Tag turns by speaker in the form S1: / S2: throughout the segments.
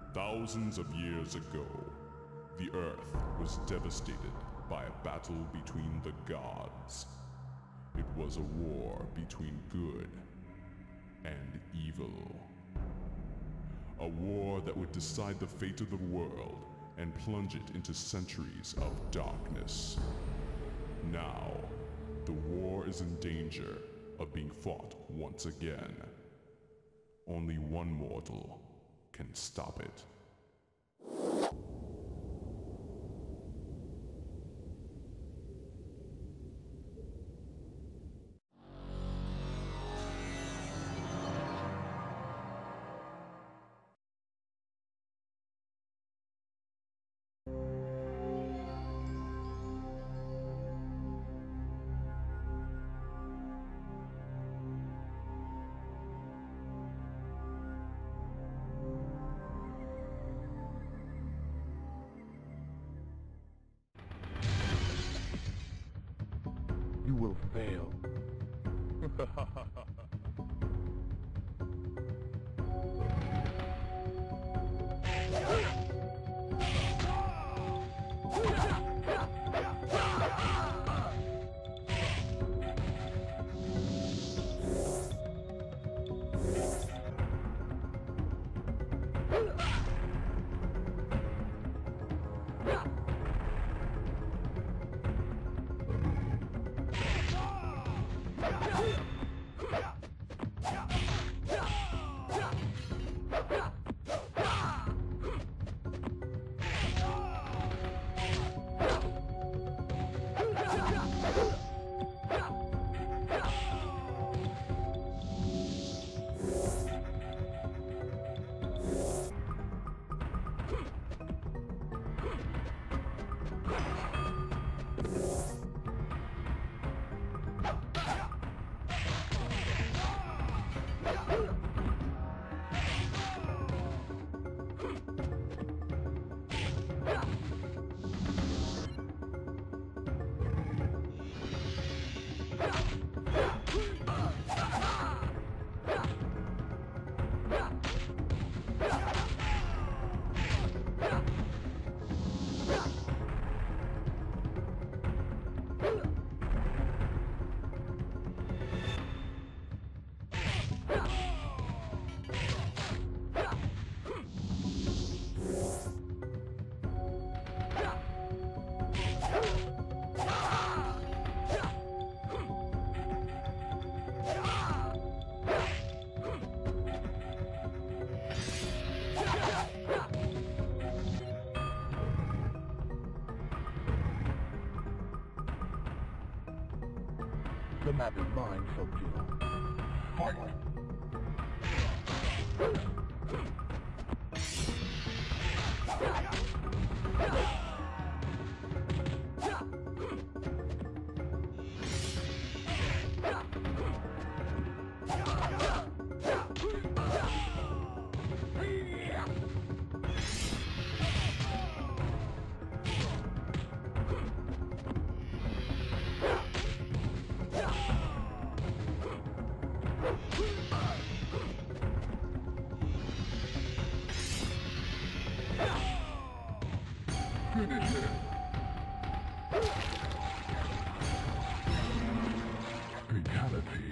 S1: Thousands of years ago, the Earth was devastated by a battle between the gods. It was a war between good and evil. A war that would decide the fate of the world and plunge it into centuries of darkness. Now, the war is in danger of being fought once again. Only one mortal can stop it.
S2: You will fail. The map is mine, Sub-Zero. Fight! Fatality.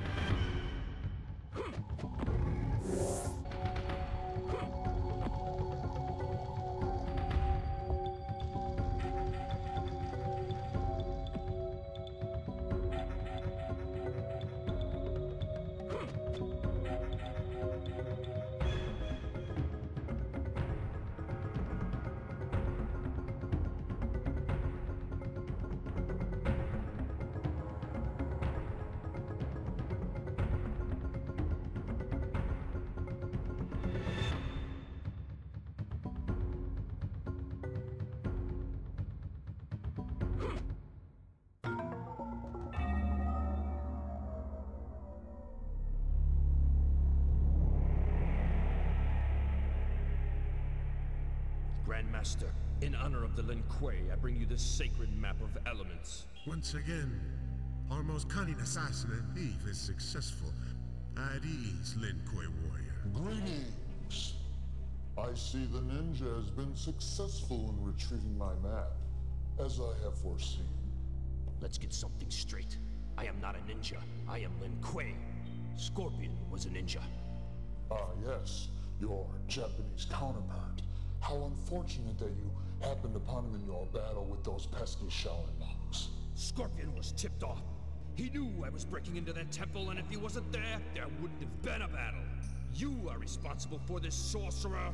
S3: Grandmaster, in honor of the Lin Kuei, I bring you this sacred map of elements.
S4: Once again, our most cunning assassin and thief is successful. At ease, Lin Kuei warrior.
S5: Greetings. I I see the ninja has been successful in retrieving my map, as I have foreseen.
S3: Let's get something straight. I am not a ninja. I am Lin Kuei. Scorpion was a ninja.
S5: Ah, yes, your Japanese counterpart. How unfortunate that you happened upon him in your battle with those pesky Shaolin monks.
S3: Scorpion was tipped off. He knew I was breaking into that temple, and if he wasn't there, there wouldn't have been a battle. You are responsible for this, sorcerer.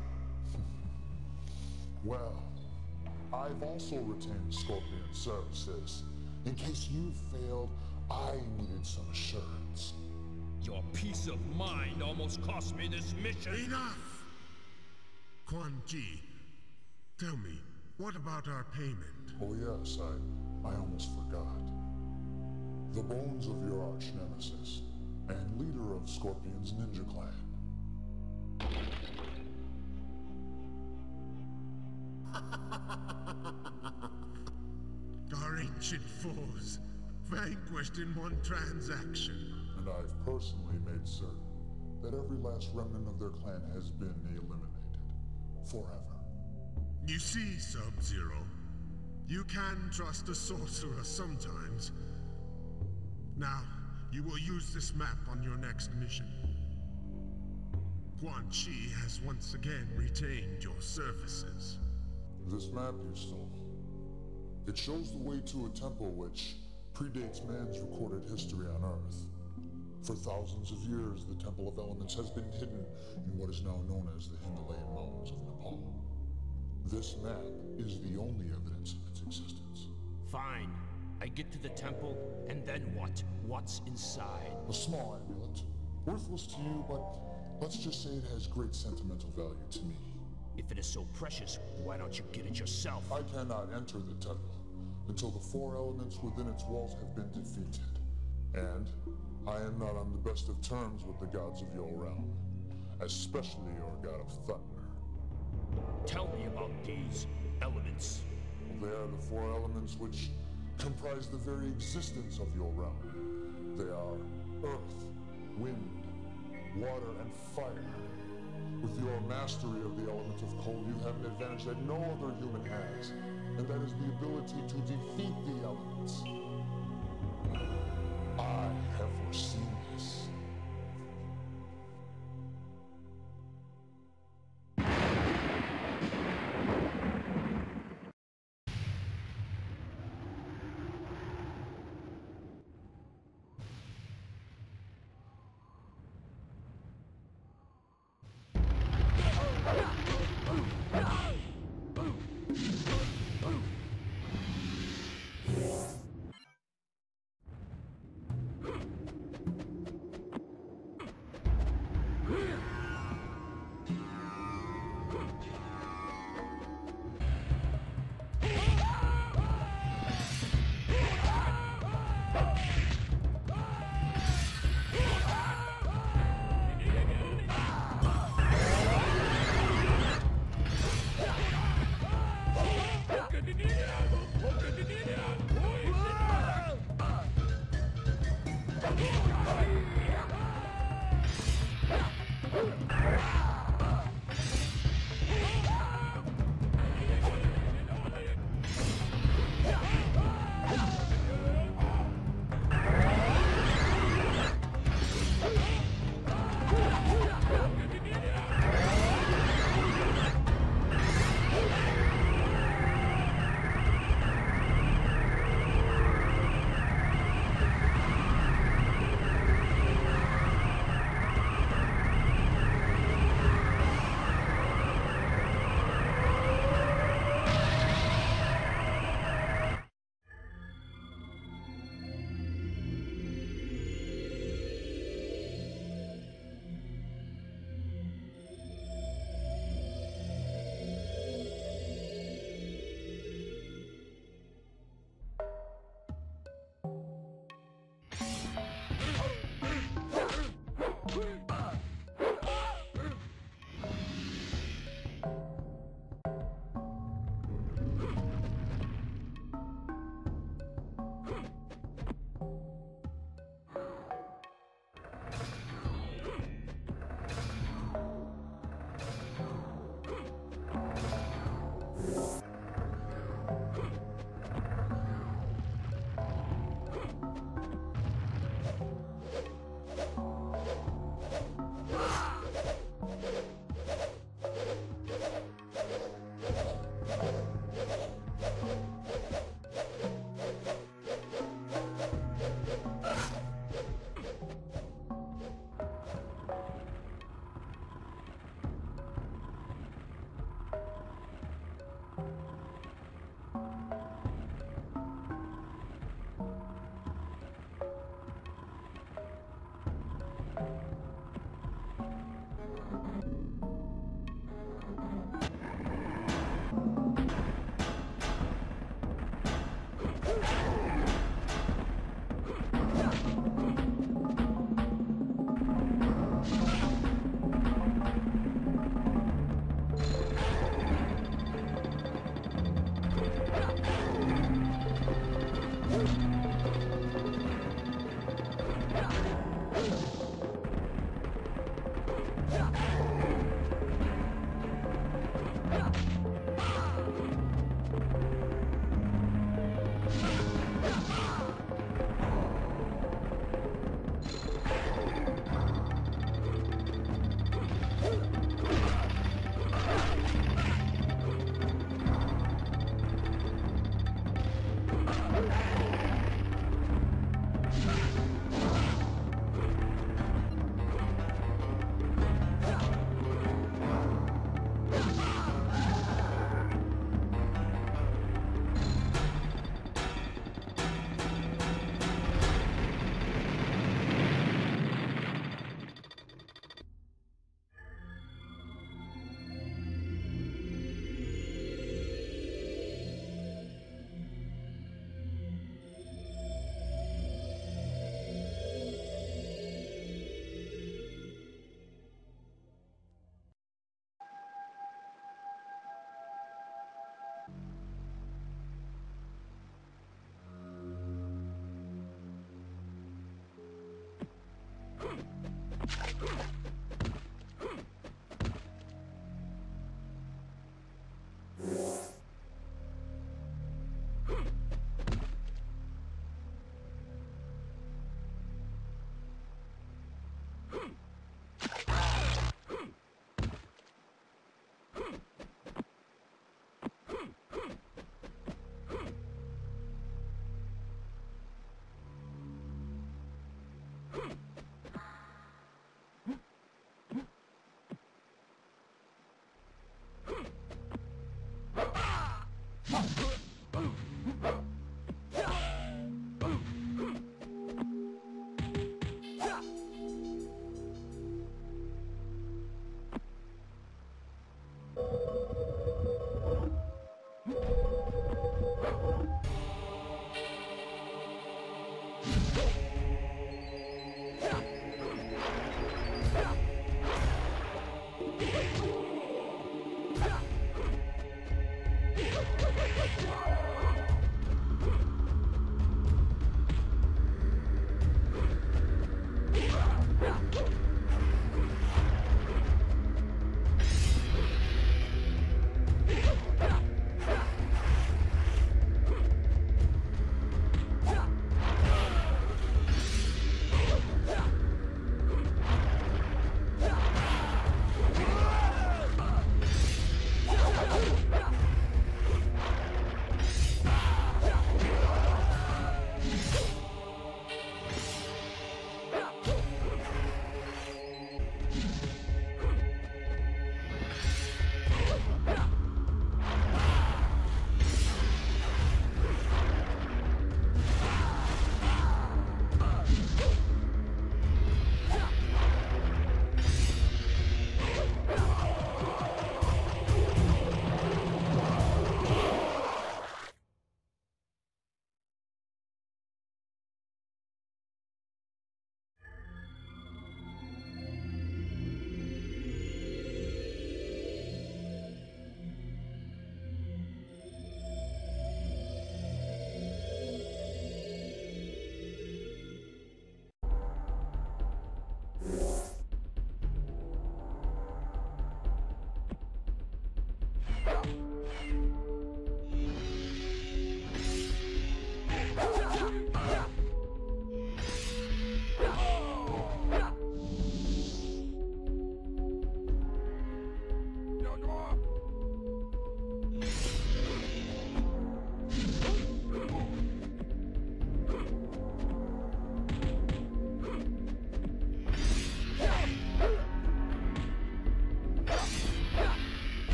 S5: Well, I've also retained Scorpion's services. In case you failed, I needed some assurance.
S3: Your peace of mind almost cost me this mission.
S4: Enough! Quan Chi, tell me, what about our payment?
S5: Oh yes, I almost forgot. The bones of your arch-nemesis, and leader of Scorpion's ninja clan.
S4: Our ancient foes, vanquished in one transaction.
S5: And I've personally made certain that every last remnant of their clan has been eliminated. Forever.
S4: You see, Sub-Zero, you can trust a sorcerer sometimes. Now, you will use this map on your next mission. Quan Chi has once again retained your services.
S5: This map you stole. It shows the way to a temple which predates man's recorded history on Earth. For thousands of years, the Temple of Elements has been hidden in what is now known as the Himalayan Mountains of Nepal. This map is the only evidence of its existence.
S3: Fine. I get to the temple, and then what? What's inside?
S5: A small amulet. Worthless to you, but let's just say it has great sentimental value to me.
S3: If it is so precious, why don't you get it yourself?
S5: I cannot enter the temple until the 4 elements within its walls have been defeated. And I am not on the best of terms with the gods of your realm, especially your god of thunder.
S3: Tell me about these elements.
S5: They are the 4 elements which comprise the very existence of your realm. They are earth, wind, water, and fire. With your mastery of the element of cold, you have an advantage that no other human has, and that is the ability to defeat the elements. I have foreseen this.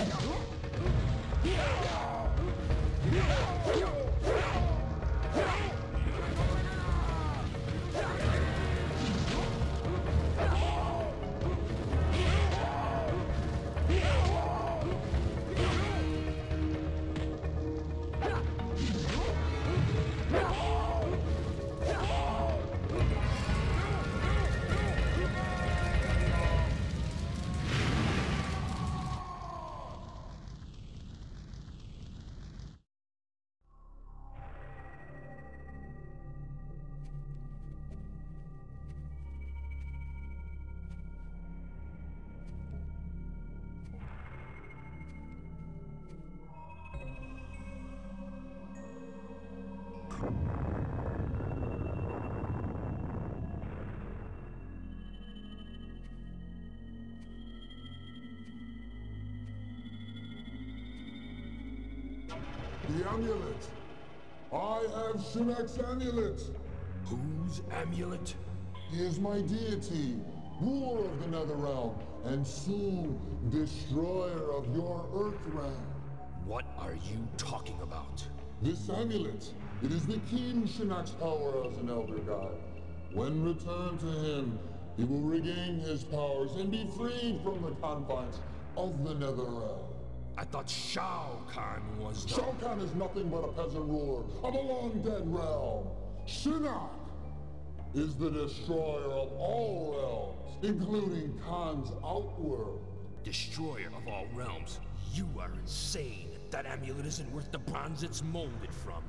S5: The amulet! I have Shinnok's amulet!
S3: Whose amulet?
S5: He is my deity, ruler of the Netherrealm, and soon destroyer of your Earthrealm.
S3: What are you talking about?
S5: This amulet, it is the King Shinnok's power as an Elder God. When returned to him, he will regain his powers and be freed from the confines of the Netherrealm.
S3: I thought Shao Kahn was the...
S5: Shao Kahn is nothing but a peasant ruler of a long-dead realm. Shinnok is the destroyer of all realms, including Khan's outworld.
S3: Destroyer of all realms? You are insane. That amulet isn't worth the bronze it's molded from.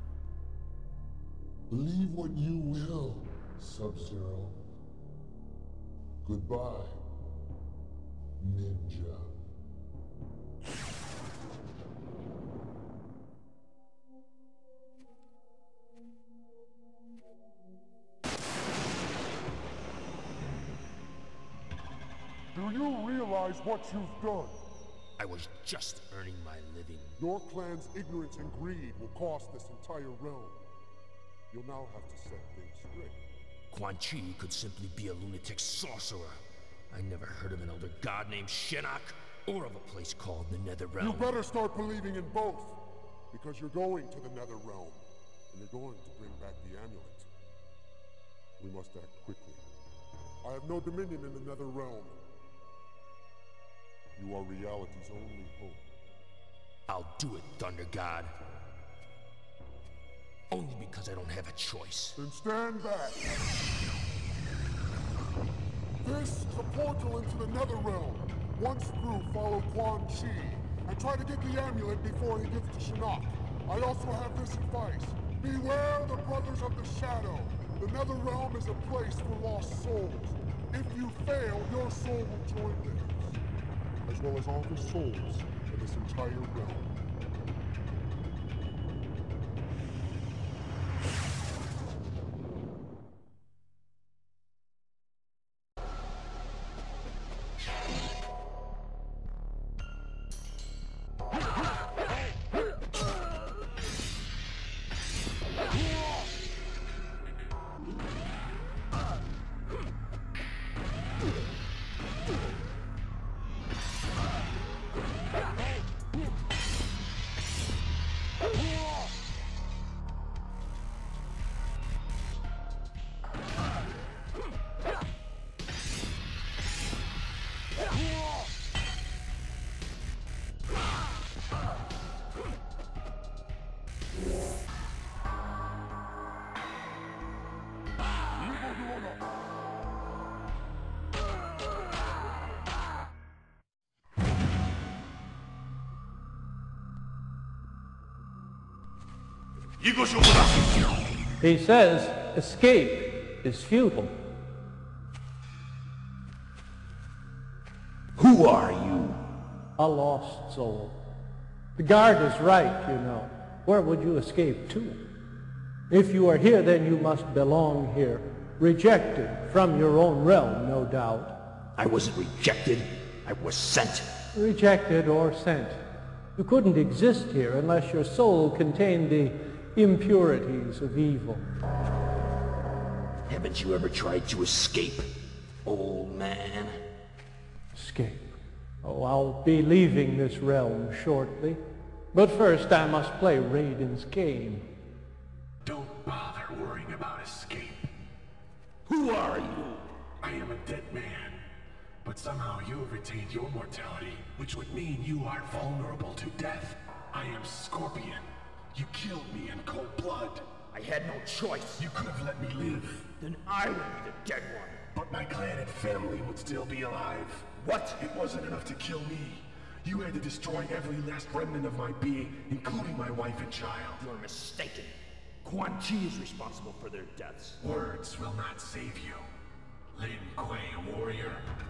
S5: Believe what you will, Sub-Zero. Goodbye, Ninja.
S2: Do you realize what you've done?
S3: I was just earning my living.
S2: Your clan's ignorance and greed will cost this entire realm. You'll now have to set things straight.
S3: Quan Chi could simply be a lunatic sorcerer. I never heard of an elder god named Shinnok, or of a place called the Netherrealm.
S2: You better start believing in both, because you're going to the Netherrealm, and you're going to bring back the amulet. We must act quickly. I have no dominion in the Netherrealm. You are reality's only hope.
S3: I'll do it, Thunder God. Only because I don't have a choice.
S2: Then stand back. This is a portal into the Netherrealm. Once through, follow Quan Chi, and try to get the amulet before he gets to Shinnok. I also have this advice. Beware the Brothers of the Shadow. The Netherrealm is a place for lost souls. If you fail, your soul will join theirs, as well as all the souls in this entire realm.
S6: He says escape is futile.
S3: Who are you?
S6: A lost soul. The guard is right, you know. Where would you escape to? If you are here, then you must belong here. Rejected from your own realm, no doubt.
S3: I wasn't rejected. I was sent.
S6: Rejected or sent. You couldn't exist here unless your soul contained the impurities of evil.
S3: Haven't you ever tried to escape, old man?
S6: Escape. Oh, I'll be leaving this realm shortly. But first I must play Raiden's game.
S7: Don't bother worrying about escape.
S3: Who are you?
S7: I am a dead man. But somehow you have retained your mortality, which would mean you are vulnerable to death. I am Scorpion. You killed me in cold blood.
S3: I had no choice.
S7: You could have let me live.
S3: Then I would be the dead one.
S7: But my clan and family would still be alive.
S3: What?
S7: It wasn't enough to kill me. You had to destroy every last remnant of my being, including my wife and child.
S3: You're mistaken. Quan Chi is responsible for their deaths.
S7: Words will not save you. Lin Kuei, warrior.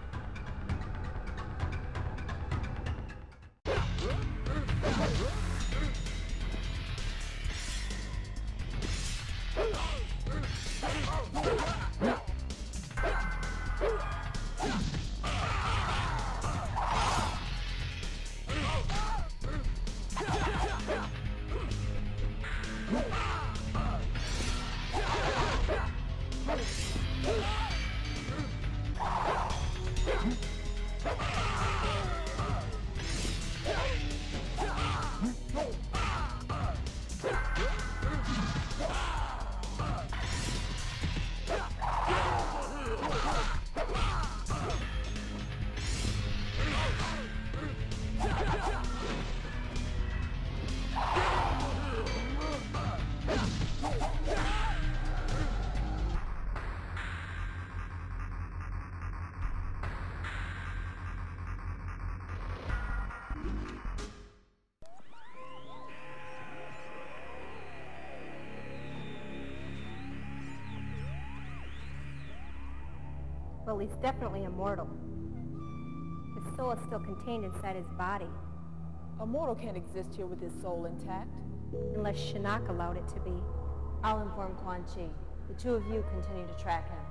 S8: Well, he's definitely immortal. His soul is still contained inside his body.
S9: A mortal can't exist here with his soul intact.
S8: Unless Shinnok allowed it to be.
S10: I'll inform Quan Chi. The two of you continue to track him.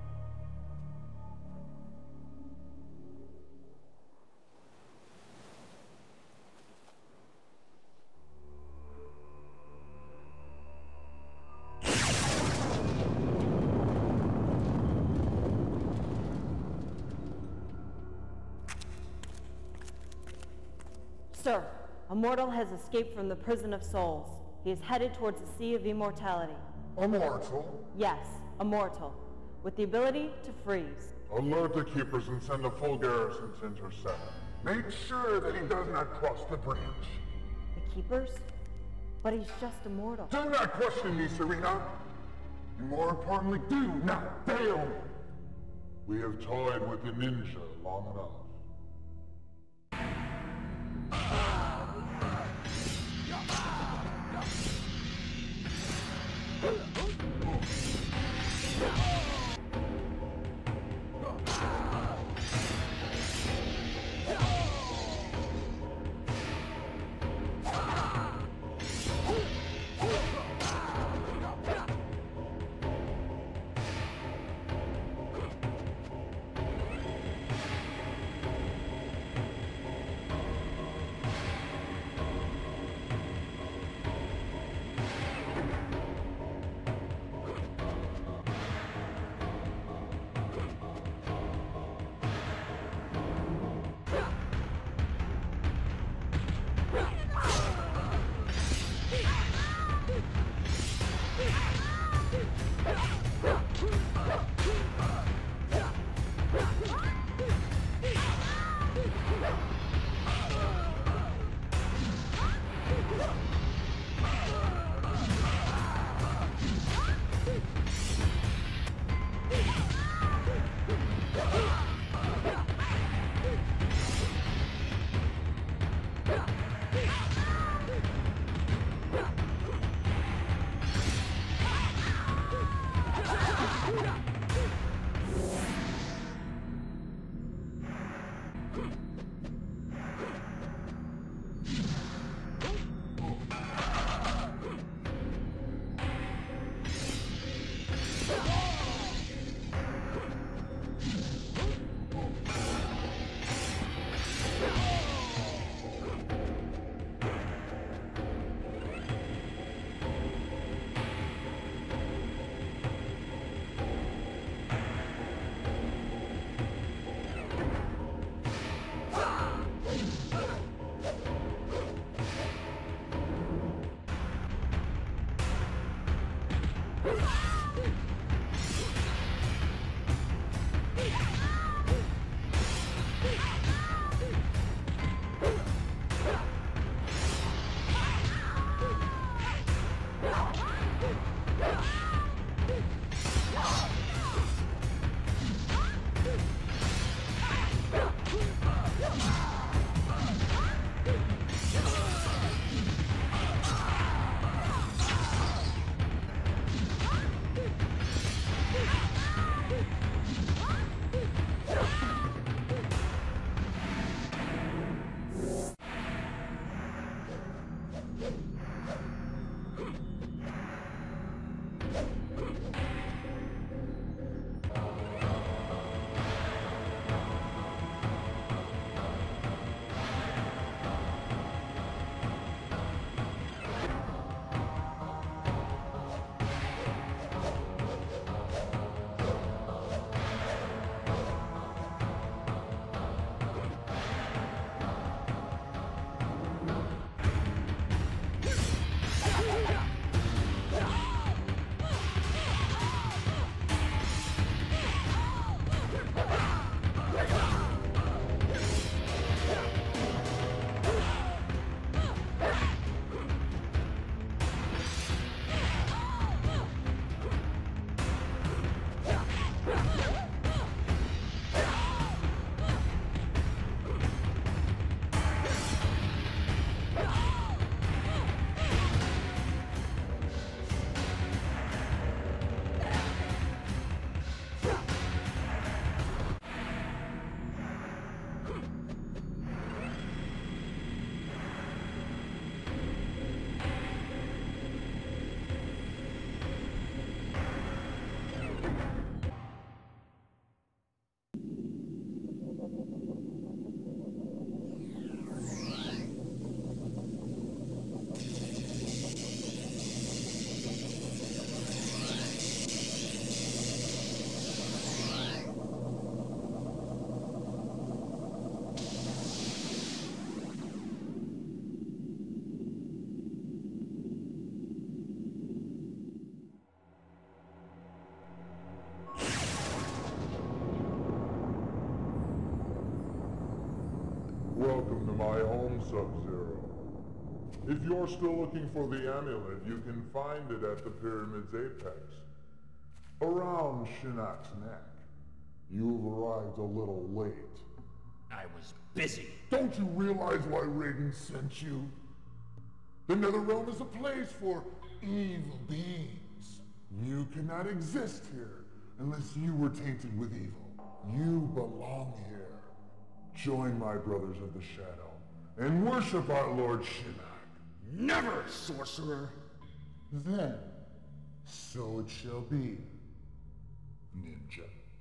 S10: Sir, a mortal has escaped from the prison of souls. He is headed towards the Sea of Immortality.
S2: Immortal?
S10: Yes, immortal, with the ability to freeze.
S2: Alert the keepers and send a full garrison to intercept. Make sure that he does not cross the bridge.
S10: The keepers? But he's just immortal.
S2: Do not question me, Serena. And more importantly, do not fail me. We have toyed with the ninja long enough.
S5: Sub-Zero. If you're still looking for the amulet, you can find it at the pyramid's apex, around Shinnok's neck. You've arrived a little late.
S3: I was busy.
S2: Don't you realize why Raiden sent you? The Netherrealm is a place for evil beings. You cannot exist here unless you were tainted with evil. You belong here. Join my brothers of the Shadow and worship our Lord Shinnok.
S3: Never, sorcerer!
S2: Then, so it shall be, ninja.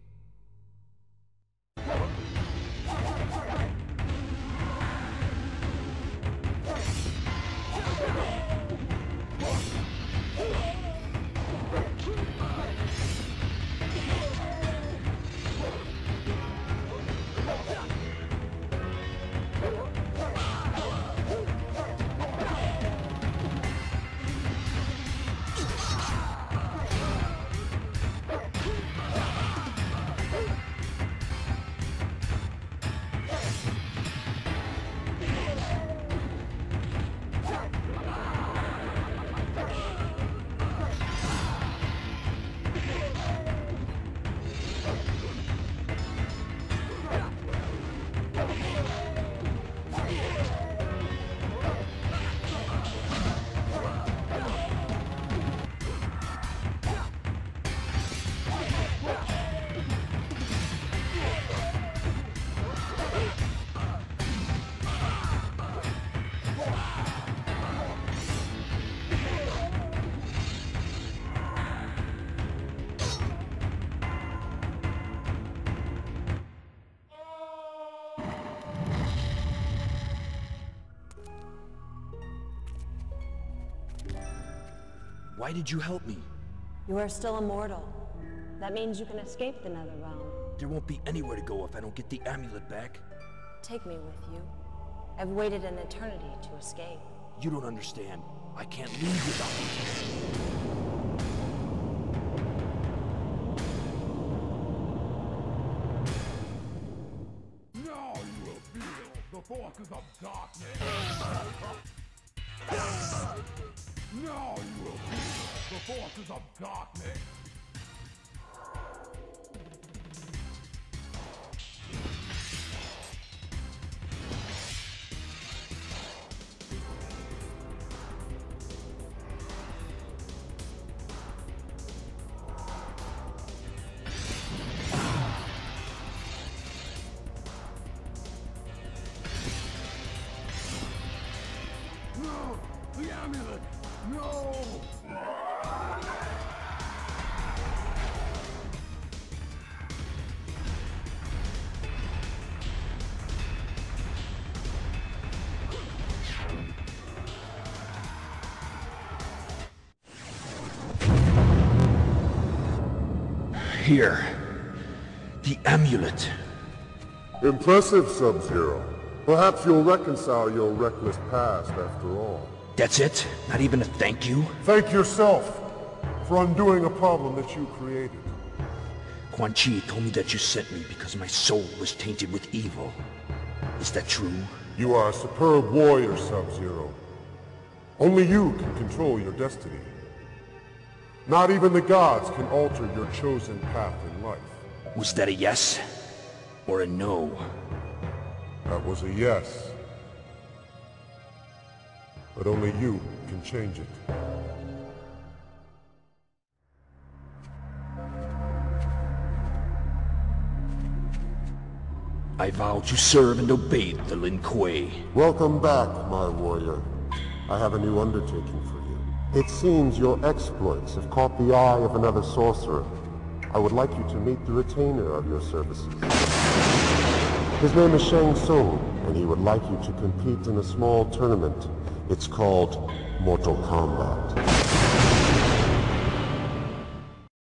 S3: Why did you help me?
S10: You are still immortal. That means you can escape the Netherrealm.
S3: There won't be anywhere to go if I don't get the amulet back.
S10: Take me with you. I've waited an eternity to escape.
S3: You don't understand. I can't leave without you.
S11: Now you will feel the forces of darkness. Now you will feel the forces of darkness. No! The amulet! No!
S3: Here. The amulet.
S2: Impressive, Sub-Zero. Perhaps you'll reconcile your reckless past after all.
S3: That's it? Not even a thank you?
S2: Thank yourself for undoing a problem that you created.
S3: Quan Chi told me that you sent me because my soul was tainted with evil. Is that true?
S2: You are a superb warrior, Sub-Zero. Only you can control your destiny. Not even the gods can alter your chosen path in life.
S3: Was that a yes? Or a no?
S2: That was a yes. But only you can change it.
S3: I vow to serve and obey the Lin Kuei.
S2: Welcome back, my warrior. I have a new undertaking for you. It seems your exploits have caught the eye of another sorcerer. I would like you to meet the retainer of your services. His name is Shang Tsung, and he would like you to compete in a small tournament. It's called Mortal Kombat.